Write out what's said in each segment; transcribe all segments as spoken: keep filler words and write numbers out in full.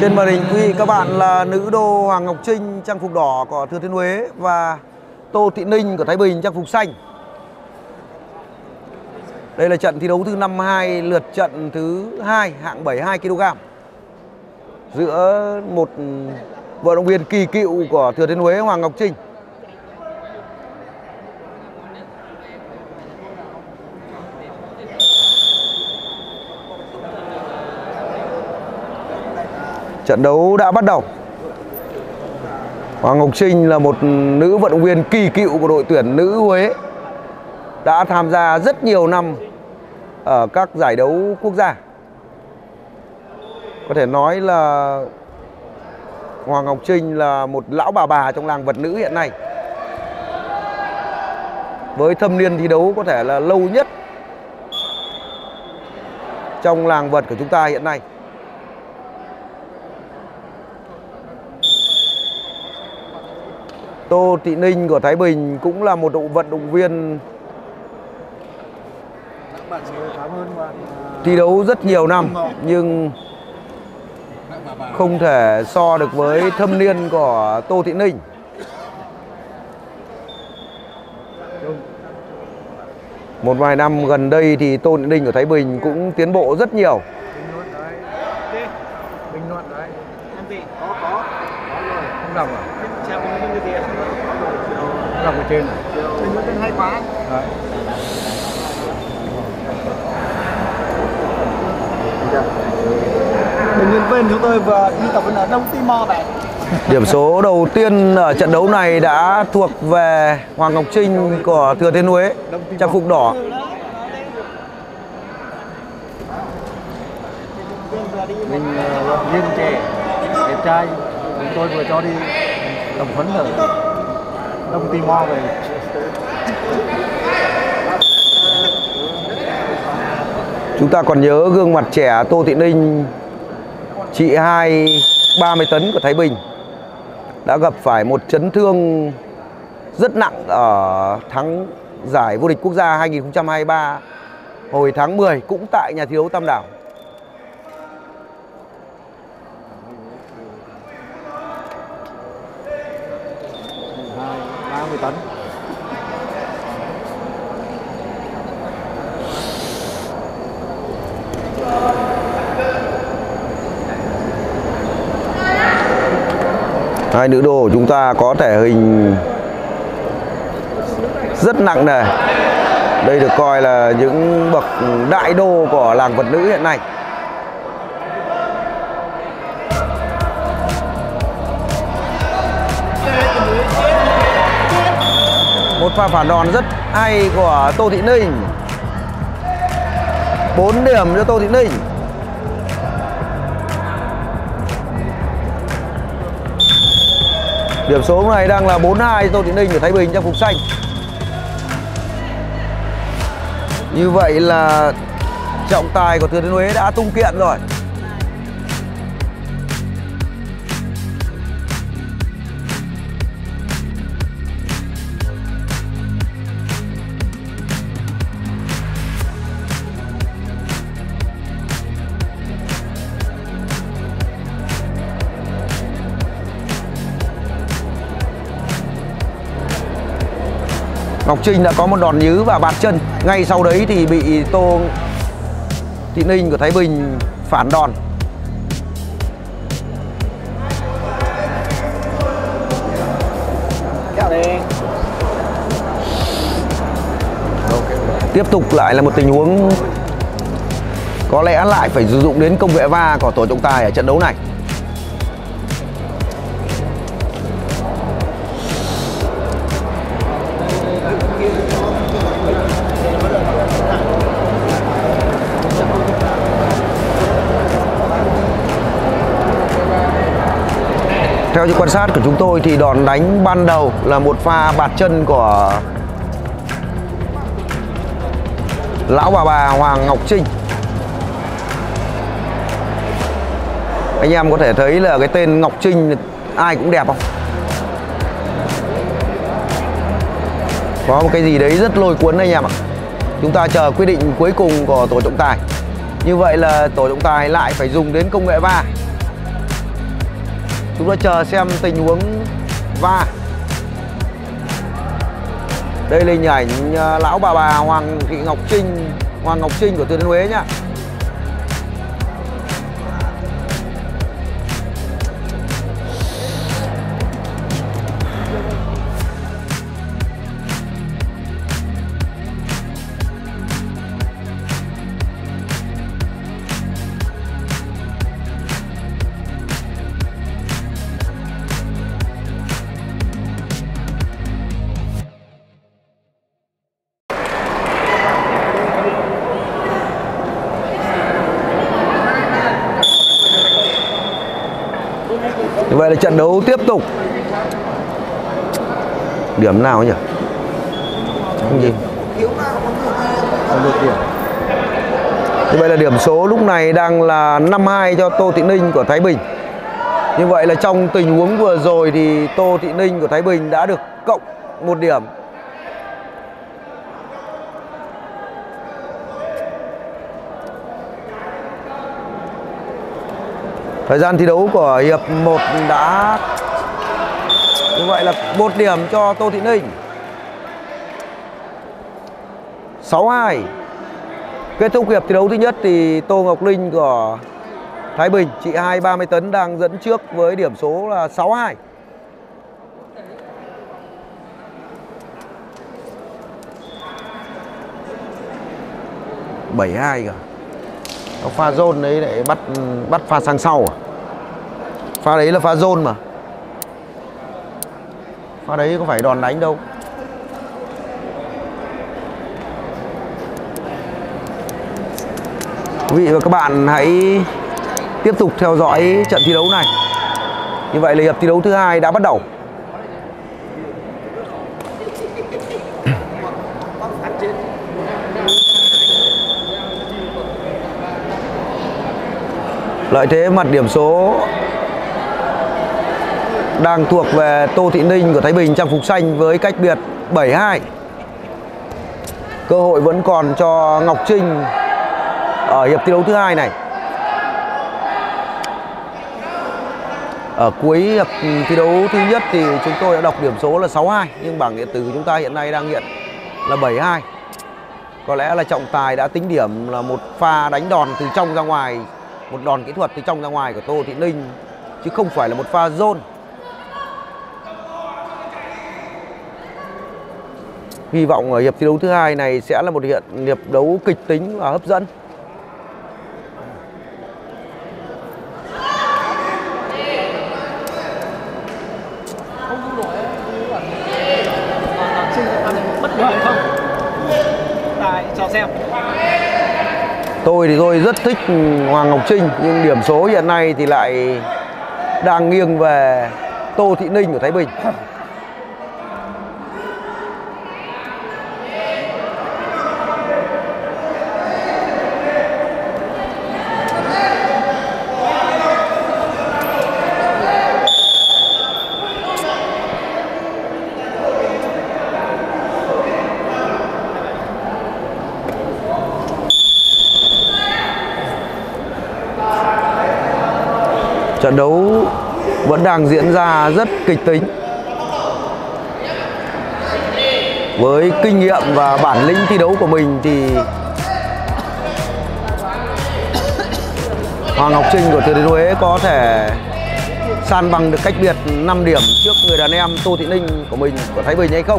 Trên màn hình quý vị các bạn là nữ đô Hoàng Ngọc Trinh trang phục đỏ của Thừa Thiên Huế và Tô Thị Ninh của Thái Bình trang phục xanh. Đây là trận thi đấu thứ năm mươi hai, lượt trận thứ hai hạng bảy mươi hai ki lô gam giữa một vận động viên kỳ cựu của Thừa Thiên Huế Hoàng Ngọc Trinh. Trận đấu đã bắt đầu. Hoàng Ngọc Trinh là một nữ vận động viên kỳ cựu của đội tuyển nữ Huế, đã tham gia rất nhiều năm ở các giải đấu quốc gia. Có thể nói là Hoàng Ngọc Trinh là một lão bà bà trong làng vật nữ hiện nay, với thâm niên thi đấu có thể là lâu nhất trong làng vật của chúng ta hiện nay. Tô Thị Ninh của Thái Bình cũng là một vận động viên thi đấu rất nhiều năm, nhưng không thể so được với thâm niên của Tô Thị Ninh. Một vài năm gần đây thì Tô Thị Ninh của Thái Bình cũng tiến bộ rất nhiều. Bình luận đấy. Em gì? Có có. Không đồng à? Treo cái cái gì? Không đồng ở trên. Bình luận tên hay quá. Đấy. Bình luận viên chúng tôi vừa đi tập ở Đông Timor vậy. Điểm số đầu tiên ở trận đấu này đã thuộc về Hoàng Ngọc Trinh của Thừa Thiên Huế trang phục đỏ. Mình uh, viên trẻ, đẹp trai, chúng tôi vừa cho đi tập huấn ở Đông Timor về. Chúng ta còn nhớ gương mặt trẻ Tô Thị Ninh, chị hai ba mươi tấn của Thái Bình, đã gặp phải một chấn thương rất nặng ở thắng giải vô địch quốc gia hai nghìn không trăm hai mươi ba hồi tháng mười cũng tại nhà thi đấu Tam Đảo. ba mươi tấn. Hai nữ đô của chúng ta có thể hình rất nặng nề. Đây được coi là những bậc đại đô của làng vật nữ hiện nay. Một pha phản đòn rất hay của Tô Thị Ninh. bốn điểm cho Tô Thị Ninh. Điểm số này đang là bốn hai Tô Thị Ninh của Thái Bình trang phục xanh. Như vậy là trọng tài của Thừa Thiên Huế đã tung kiện rồi. Ngọc Trinh đã có một đòn nhứ và bạt chân. Ngay sau đấy thì bị Tô Thị Ninh của Thái Bình phản đòn. Tiếp tục lại là một tình huống có lẽ lại phải sử dụng đến công nghệ va của tổ trọng tài ở trận đấu này. Theo như quan sát của chúng tôi thì đòn đánh ban đầu là một pha bạt chân của lão bà bà Hoàng Ngọc Trinh. Anh em có thể thấy là cái tên Ngọc Trinh ai cũng đẹp không? Có một cái gì đấy rất lôi cuốn anh em ạ. Chúng ta chờ quyết định cuối cùng của tổ trọng tài. Như vậy là tổ trọng tài lại phải dùng đến công nghệ va. Chúng ta chờ xem tình huống va. Đây là hình ảnh lão bà bà Hoàng Thị Ngọc Trinh, Hoàng Ngọc Trinh của Thừa Thiên Huế nhá. Như vậy là trận đấu tiếp tục. Điểm nào nhỉ? Không gì. Như vậy là điểm số lúc này đang là năm hai cho Tô Thị Ninh của Thái Bình. Như vậy là trong tình huống vừa rồi thì Tô Thị Ninh của Thái Bình đã được cộng một điểm. Thời gian thi đấu của hiệp một đã như vậy là một điểm cho Tô Thị Ninh. sáu hai. Kết thúc hiệp thi đấu thứ nhất thì Tô Ngọc Linh của Thái Bình, chị hai ba mươi tấn đang dẫn trước với điểm số là sáu hai. bảy hai cả. Pha zone đấy lại bắt bắt pha sang sau à? Pha đấy là pha zone mà. Pha đấy có phải đòn đánh đâu. Quý vị và các bạn hãy tiếp tục theo dõi trận thi đấu này. Như vậy là hiệp thi đấu thứ hai đã bắt đầu. Lợi thế mặt điểm số đang thuộc về Tô Thị Ninh của Thái Bình trang phục xanh với cách biệt bảy hai. Cơ hội vẫn còn cho Ngọc Trinh ở hiệp thi đấu thứ hai này. Ở cuối hiệp thi đấu thứ nhất thì chúng tôi đã đọc điểm số là sáu hai, nhưng bảng điện tử của chúng ta hiện nay đang hiện là bảy hai. Có lẽ là trọng tài đã tính điểm là một pha đánh đòn từ trong ra ngoài, một đòn kỹ thuật từ trong ra ngoài của Tô Thị Ninh, chứ không phải là một pha zone. Hy vọng ở hiệp thi đấu thứ hai này sẽ là một hiện hiệp đấu kịch tính và hấp dẫn. Tôi thì tôi rất thích Hoàng Ngọc Trinh, nhưng điểm số hiện nay thì lại đang nghiêng về Tô Thị Ninh của Thái Bình. Trận đấu vẫn đang diễn ra rất kịch tính. Với kinh nghiệm và bản lĩnh thi đấu của mình thì Hoàng Ngọc Trinh của Thừa Thiên Huế có thể san bằng được cách biệt năm điểm trước người đàn em Tô Thị Ninh của mình của Thái Bình hay không.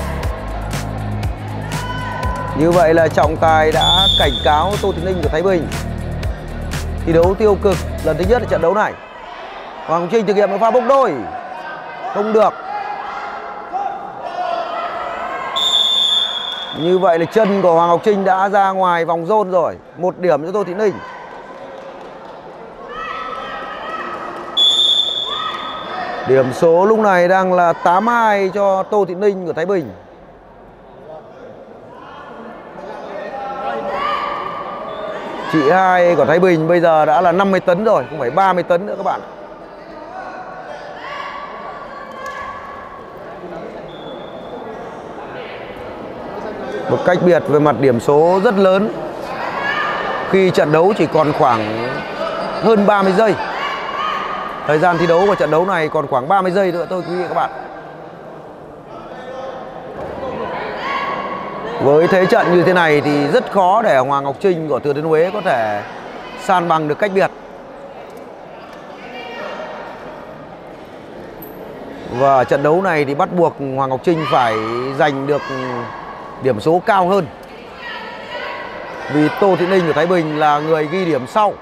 Như vậy là trọng tài đã cảnh cáo Tô Thị Ninh của Thái Bình thi đấu tiêu cực lần thứ nhất ở trận đấu này. Hoàng Ngọc Trinh thực hiện một pha bốc đôi, không được. Như vậy là chân của Hoàng Ngọc Trinh đã ra ngoài vòng rôn rồi. Một điểm cho Tô Thị Ninh. Điểm số lúc này đang là tám hai cho Tô Thị Ninh của Thái Bình. Chị hai của Thái Bình bây giờ đã là năm mươi tấn rồi, không phải ba mươi tấn nữa các bạn. Một cách biệt về mặt điểm số rất lớn khi trận đấu chỉ còn khoảng hơn ba mươi giây. Thời gian thi đấu của trận đấu này còn khoảng ba mươi giây nữa thôi quý vị các bạn. Với thế trận như thế này thì rất khó để Hoàng Ngọc Trinh của Thừa Thiên Huế có thể san bằng được cách biệt. Và trận đấu này thì bắt buộc Hoàng Ngọc Trinh phải giành được điểm số cao hơn. Vì Tô Thị Ninh của Thái Bình là người ghi điểm sau.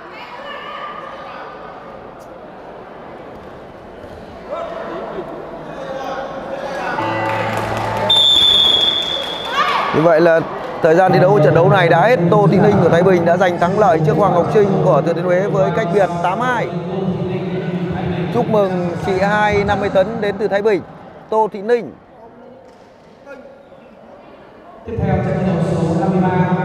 Như vậy là thời gian thi đấu của trận đấu này đã hết. Tô Thị Ninh của Thái Bình đã giành thắng lợi trước Hoàng Ngọc Trinh của Thừa Thiên Huế với cách biệt tám hai. Chúc mừng chị hai năm mươi tấn đến từ Thái Bình, Tô Thị Ninh. Tiếp theo trận đấu số năm mươi ba.